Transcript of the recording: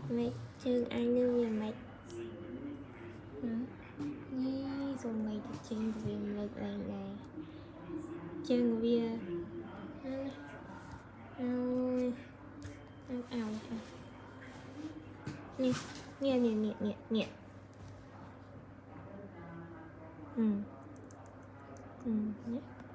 mày chơi ai lưu về mày nhi rồi mày thì chơi về lực này này chơi về ảo nè nè nè nè nè nè nhé